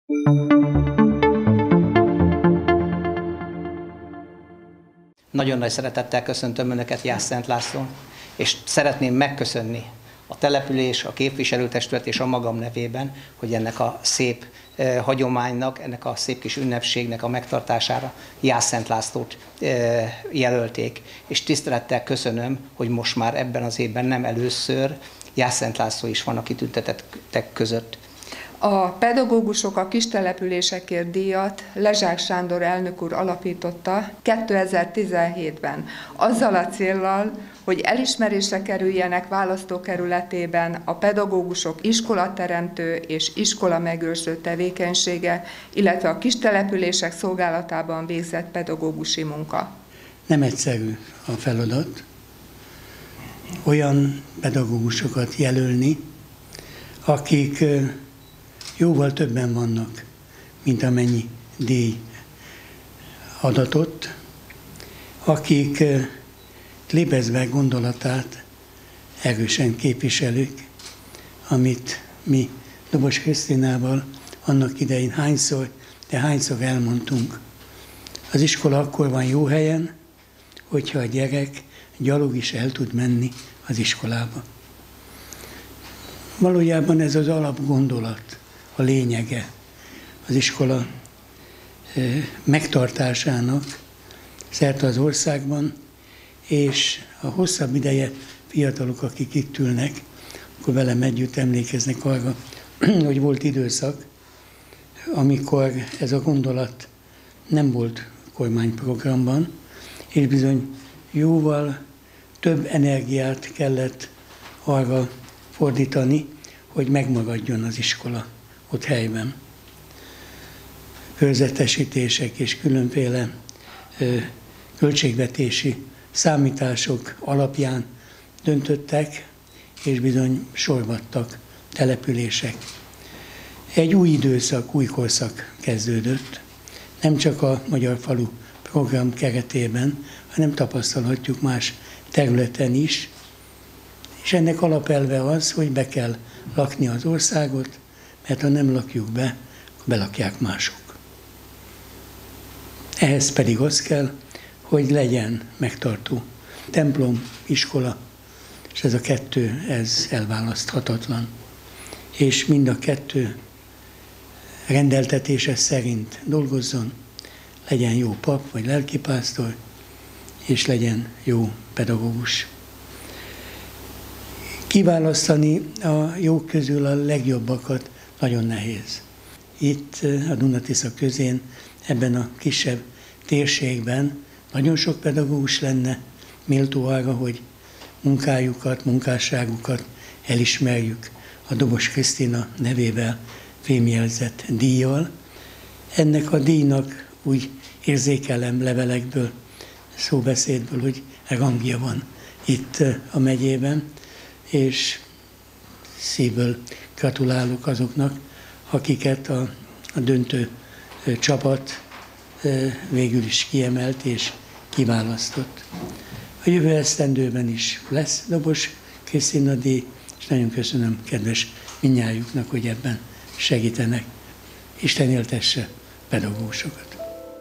Nagyon nagy szeretettel köszöntöm Önöket Jász-Szent Lászlón, és szeretném megköszönni a település, a képviselőtestület és a magam nevében, hogy ennek a szép hagyománynak, ennek a szép kis ünnepségnek a megtartására Jász-Szent Lászlót jelölték. És tisztelettel köszönöm, hogy most már ebben az évben nem először Jász-Szent László is van a kitüntetettek között. A pedagógusok a kistelepülésekért díjat Lezsák Sándor elnök úr alapította 2017-ben, azzal a céllal, hogy elismerésre kerüljenek választókerületében a pedagógusok iskolateremtő és iskolamegőrző tevékenysége, illetve a kistelepülések szolgálatában végzett pedagógusi munka. Nem egyszerű a feladat olyan pedagógusokat jelölni, akik jóval többen vannak, mint amennyi díj adatot, akik Klebezberg gondolatát erősen képviselők, amit mi Dobos Krisztinával annak idején hányszor elmondtunk. Az iskola akkor van jó helyen, hogyha a gyerek gyalog is el tud menni az iskolába. Valójában ez az alapgondolat, a lényege az iskola megtartásának szerte az országban, és a hosszabb ideje fiatalok, akik itt ülnek, akkor velem együtt emlékeznek arra, hogy volt időszak, amikor ez a gondolat nem volt kormányprogramban, és bizony jóval több energiát kellett arra fordítani, hogy megmaradjon az iskola ott helyben. Körzetesítések és különféle költségvetési számítások alapján döntöttek, és bizony sorvadtak települések. Egy új időszak, új korszak kezdődött, nem csak a Magyar Falu program keretében, hanem tapasztalhatjuk más területen is, és ennek alapelve az, hogy be kell lakni az országot, mert ha nem lakjuk be, akkor belakják mások. Ehhez pedig az kell, hogy legyen megtartó templom, iskola, és ez a kettő, ez elválaszthatatlan. És mind a kettő rendeltetése szerint dolgozzon, legyen jó pap vagy lelkipásztor, és legyen jó pedagógus. Kiválasztani a jók közül a legjobbakat nagyon nehéz. Itt a Duna-Tisza közén, ebben a kisebb térségben nagyon sok pedagógus lenne méltó arra, hogy munkájukat, munkásságukat elismerjük a Dobos Krisztina nevével fémjelzett díjjal. Ennek a díjnak úgy érzékelem levelekből, szóbeszédből, hogy rangja van itt a megyében, és szívből gratulálok azoknak, akiket a döntő csapat végül is kiemelt és kiválasztott. A jövő esztendőben is lesz Dobos Krisztina díj, és nagyon köszönöm kedves mindnyájuknak, hogy ebben segítenek. Isten éltesse pedagógusokat.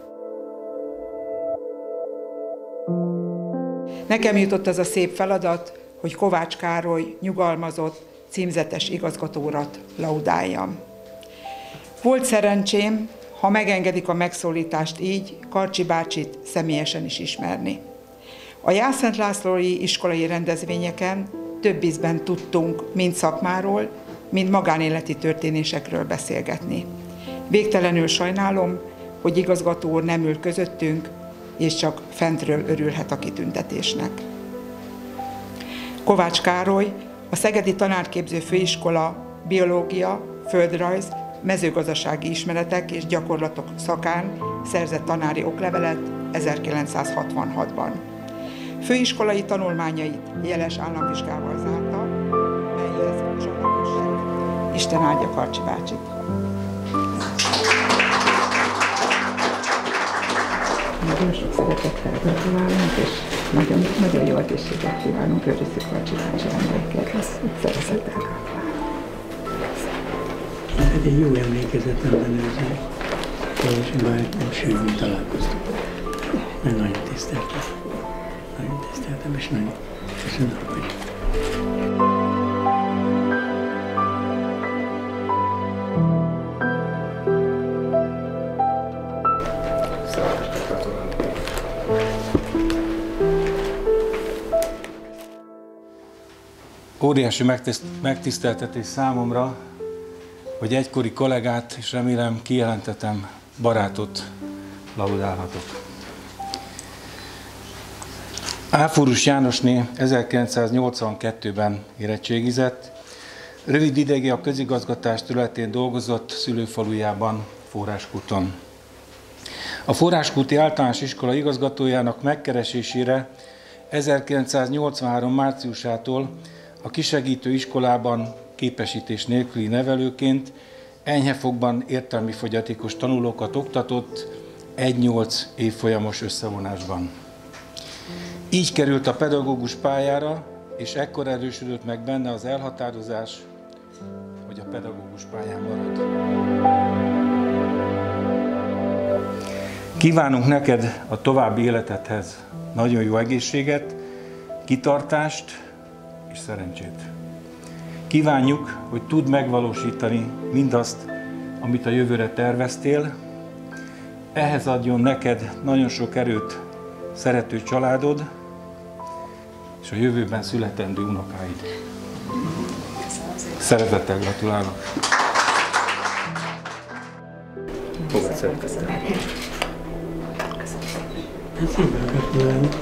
Nekem jutott az a szép feladat, hogy Kovács Károly nyugalmazott, címzetes igazgatóurat laudáljam. Volt szerencsém, ha megengedik a megszólítást így, Karcsi bácsit személyesen is ismerni. A Jász-Szent Lászlói iskolai rendezvényeken több ízben tudtunk mind szakmáról, mind magánéleti történésekről beszélgetni. Végtelenül sajnálom, hogy igazgató úr nem ül közöttünk, és csak fentről örülhet a kitüntetésnek. Kovács Károly, a Szegedi Tanárképző Főiskola biológia, földrajz, mezőgazdasági ismeretek és gyakorlatok szakán szerzett tanári oklevelet 1966-ban. Főiskolai tanulmányait jeles államvizsgával zárta, melyhez csatlakozott. Isten áldja Karcsi bácsit! Nagyon sok szeretettel gratulálunk, és nagyon jó egészséget kívánunk, őrizzük Karcsi bácsi emlékét. Szeretettel gratulálunk. Hát egy jó emlékezetemben őrznek, és bár nem sűrűn találkoztunk. Nagyon tiszteltem. Nagyon tiszteltem, és nagyon köszönöm, hogy... Óriási megtiszteltetés számomra, hogy egykori kollégát, és remélem kijelentetem, barátot laudálhatok. Áfórus Jánosné 1982-ben érettségizett, rövid ideig a közigazgatás területén dolgozott szülőfalujában, Forráskúton. A Forráskúti Általános Iskola igazgatójának megkeresésére 1983. márciusától a kisegítő iskolában képesítés nélküli nevelőként enyhefokban értelmi fogyatékos tanulókat oktatott 1-8 évfolyamos összevonásban. Így került a pedagógus pályára, és ekkor erősödött meg benne az elhatározás, hogy a pedagógus pályán marad. Kívánunk neked a további életedhez nagyon jó egészséget, kitartást és szerencsét. Kívánjuk, hogy tudd megvalósítani mindazt, amit a jövőre terveztél. Ehhez adjon neked nagyon sok erőt szerető családod, és a jövőben születendő unokáid. Szeretettel gratulálok! Köszönöm. Hát szépen gratulálok.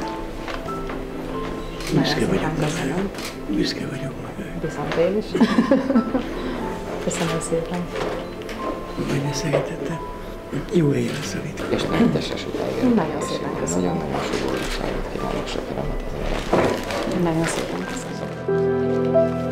Büszke vagyok magára. Büszke vagyok magára. Viszont én is. Köszönöm szépen. Majd összegetettem. Jó éjjel szorít. És nagyon tesses utáig. Nagyon szépen köszönöm. Nagyon sok boldogságot kívánok, sok örömet az életben. Nagyon szépen köszönöm.